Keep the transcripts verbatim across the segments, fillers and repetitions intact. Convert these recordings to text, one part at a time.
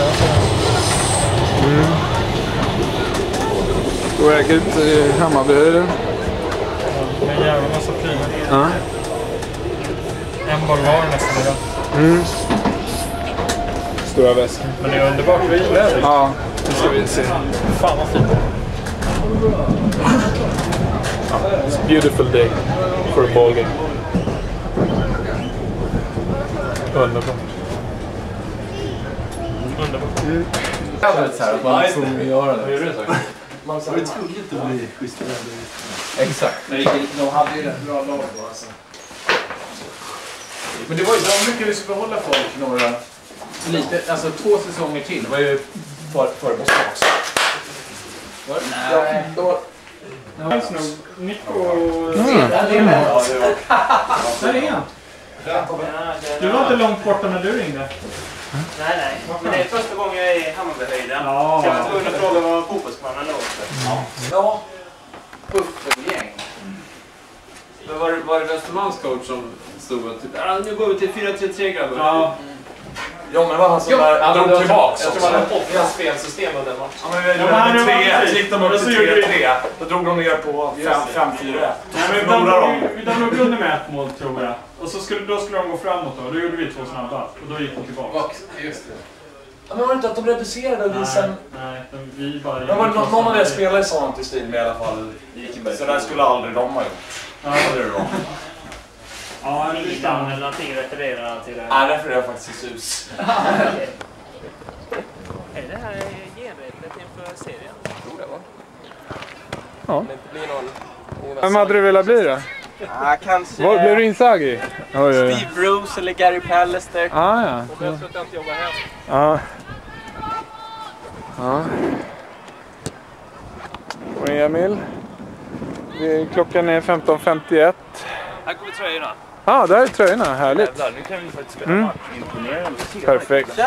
Mm. På väg ut i Hammarbyhöjden. Det är en jävla massa prylar. Ja. En boll var nästan idag. Mm. Stora väskor. Men det är underbart väder. Ja, det ska vi se. Fan vad fint. It's a beautiful day for a ball game. Underbart. Underbart. Mm. Så här, man får göra det. Man sa det tvunget att bli schysst. Exakt. De hade ju rätt bra lag då alltså. Men det var ju så mycket vi skulle behålla folk några lite, alltså två säsonger till. Det var ju för för Bossbox. Nej, då Det finns nog Nico... Mm. Där är han. Du var inte långt borta när du ringde. Nej, nej. Men det är första gången jag är i Hammarbyhöjden. Ja. Så jag var tvungen att fråga vad fotbollsplanen låg. Ja. Ja. Puffengäng. Men var, var det Västermans coach som stod och typ, ah, nu går vi till fyra tre tre grabbar. Ja. Ja, men det var han som Jo, där, han drog tillbaks. Jag tror man hade åtta spelsystem under den matchen. Ja, men vi gjorde tre, så gick de upp till tre tre. Då drog de ner på fem fyra. Nej, men vi dammade vi dammade under med ett mål tror jag. Och så skulle, då skulle de gå framåt då. Då gjorde vi två snabba. Och då gick de tillbaka. Just det. Ja, men var det inte att de reducerade och vi sen... Nej, de, vi bara... Ja, men någon av er spelare sa något i stil med i alla fall. Så där skulle aldrig de ha gjort. Ja, det är det då. Ja, Milan eller någonting refererar han till det. Nej, därför är jag faktiskt i sus. Är det här genrepet inför serien? Jag tror det, va? Ja. Om det inte blir någon... Vem hade du velat bli då? Ja, kanske... Vad blev du Inzaghi? Oj, oj, oj. Steve Bruce eller Gary Pallister. Ah, ja. Och jag ska inte jobba här. Ja. Ja. Och Emil. Det, klockan är femton femtioett. Här kommer tröjorna. Ja, ah, där är tröjorna. Härligt. Jävlar, nu kan vi faktiskt spela Mm. match. Imponerande. Perfekt.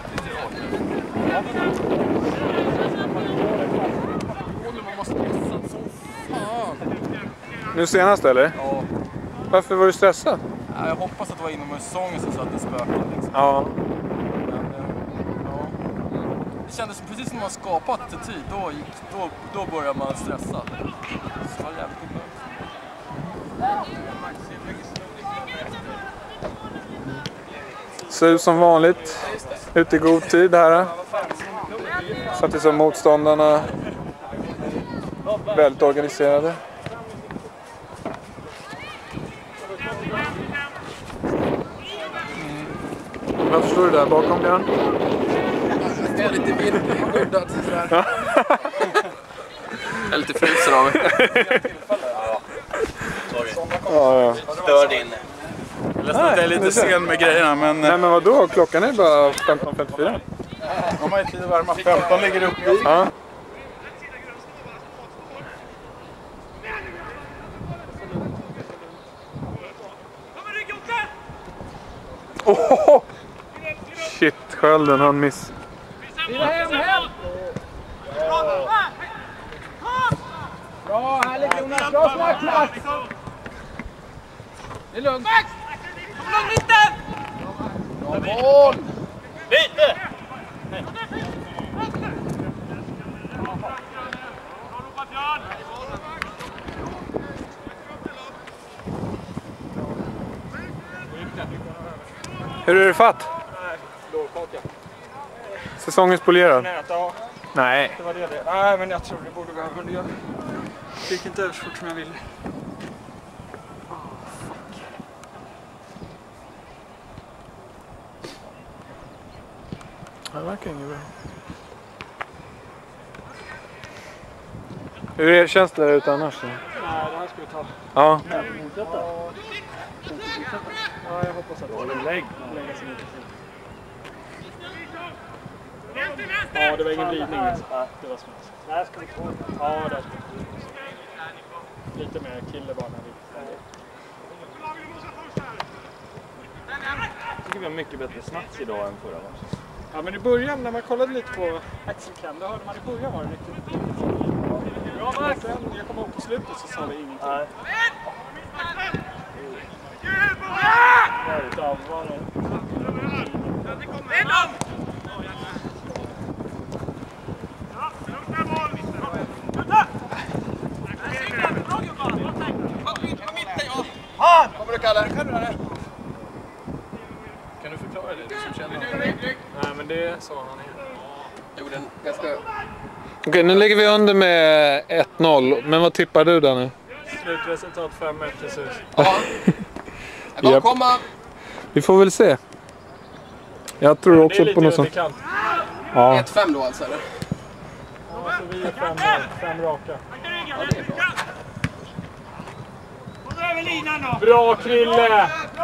Nu senast eller? Ja. Varför var du stressad? Ja, jag hoppas att det var inom säsongen som satt det spöken liksom. Ja. Men, eh, ja. Det kändes precis som man skapat till tid. Då, gick, då, då börjar man stressa. Så det var jävligt bra. Så som vanligt. Ute i god tid här. Så att det är som motståndarna väldigt organiserade. Vad förstår du där bakom, Björn? Jag är lite vindskyddat sådär. Jag är lite frusen av mig. Ja, ja. Stör din. Jag är lite sen med grejerna, men... Nej, men vadå? Klockan är bara femton femtiofyra. De har ju tid att värma. femton ligger uppe. Ja. Oh! Shit, skölden han miss. Bra, härligt Jonas. Bra snack, snack. Det är lugnt. Kom lugn mitten! Bra mål. Lite! Hur är det fatt? Säsongen spolierad? Ja, Nej. det var det det. Nej, men jag tror det borde gå över. Jag gick inte över så fort som jag ville. Det verkar inget bra. Hur är, känns det där ute annars? Då? Nej, det här ska vi ta. Ja. Ja, jag hoppas att det är lägg. Lägga sig lite. Ja, det var ingen glidning. Ja, det var smärt. Där ska vi få. Ja, där ska vi få. Lite mer kille bara när vi... Jag tycker vi har mycket bättre snacks idag än förra matchen. Ja, men i början när man kollade lite på Axel Ken, då hörde man i början var det riktigt bra. Men sen, jag kom upp på slutet så sa vi ingenting. Nej. Ja, var det? Kalle? Kan du förklara det? Du som känner honom. Nej, men det sa han igen. Gjorde en ganska... Okej, nu ligger vi under med ett noll. Men vad tippar du där nu? Slutresultat fem ett till Sus. Ja. Bara Japp. komma. Vi får väl se. Jag tror också det är på något lite sånt. underkant. Ja. ett fem då alltså, eller? Ja, så vi är fem, fem raka. Ja, det är bra. Bra Krille!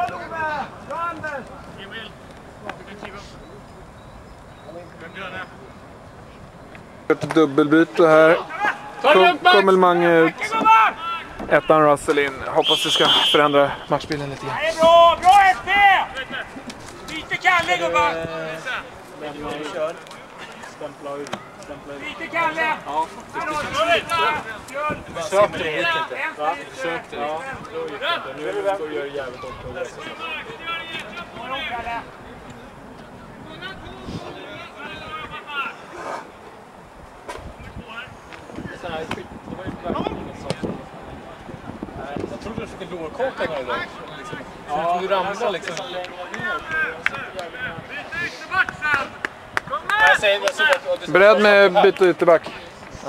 Ett dubbelbyte här. Kom, kommer Mange ut. Ettan Russell in. Hoppas det ska förändra matchbilden lite grann. Det är bra! Bra F P! Lite Kalle gubbar! Stämpla ut. Stämpla ut. Lite Kalle! Ja. Försökte det gick inte. Va? Försökte. Ja, då gick det inte. Nu är det gör det jävligt också. Jag trodde du fick lårkaka några gånger. Ja, du ramlar liksom. Beredd med byte ytterback. Kom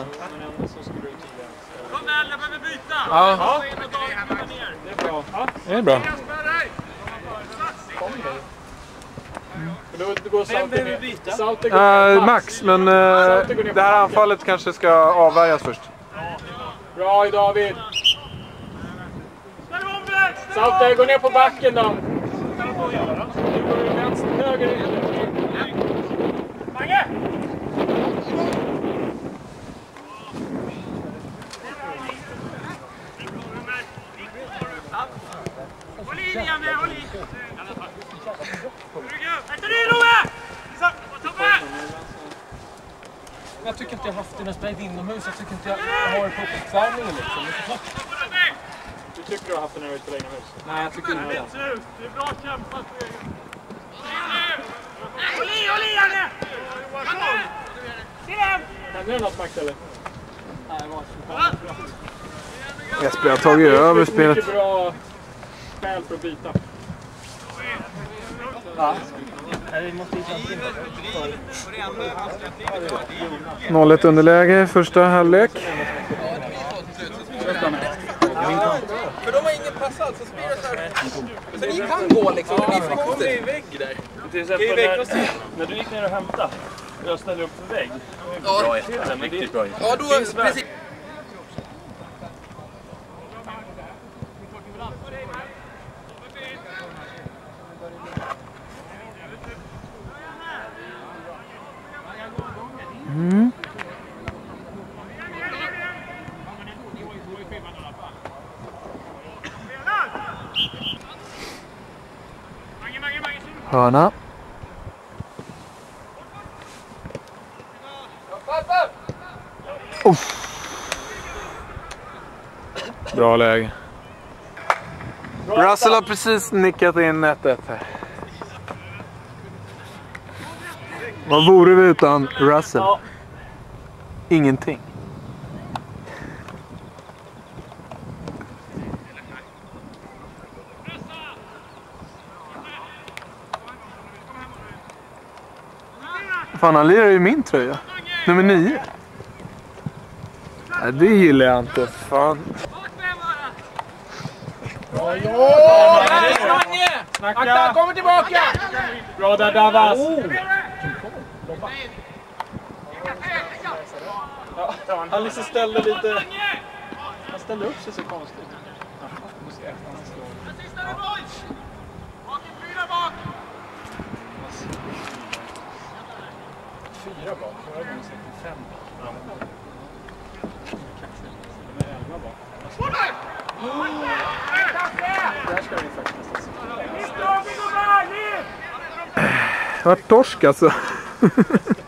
Ella, behöver byta! Ja, Det är bra. det är bra. Då går Sauter ner. Sauter går Uh, ner. Max, men uh, det här anfallet kanske ska avvärjas först. Bra David. Sauter, gå ner på backen då. Vänster, höger. Mange! Håll i Janne, håll i! Äter du Love! Jag tycker inte jag har haft det när jag spelat inomhus. Jag tycker inte jag har det på uppvärmningen liksom. Du tycker du har haft den här ute länge hus? Nej, jag tycker inte det. Det är bra kämpat. Håll i, håll i Janne! Se den! Händer det något Max eller? Nej, varsågod. Jesper har tagit över spelet. Mycket bra skäl för att byta. noll ett underläge i första halvlek. För de har ingen pass alls, så blir det så här. Så ni kan gå liksom, men ni får komma i vägg där. Till exempel när, när du gick ner och hämtade och jag ställde upp för vägg. Ja, Bra, riktigt bra. ja då precis. Mm. Hörna. Uff. Bra läge. Russell har precis nickat in ett ett här. Vad vore vi utan Russell? Ja. Ingenting. Fan, han lirar ju min tröja. Nummer nio. Nej, det gillar jag inte. Fan. Akta, kommer tillbaka! Bra där Davas! Ja, han liksom ställde lite... Han ställde upp sig så konstigt. Fyra bak, förra gången säkert fem. Där ska vi faktiskt. Det var torsk alltså.